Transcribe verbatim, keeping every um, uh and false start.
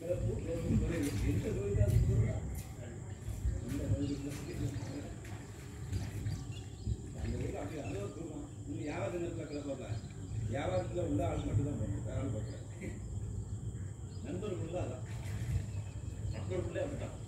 வியாபாரத்தில் உள்ள ஆள் மட்டும்தான் போகணும், வேற ஆள் பார்க்கல. நண்பருக்குள்ள அதான் மக்களுக்குள்ளே அப்படிதான்.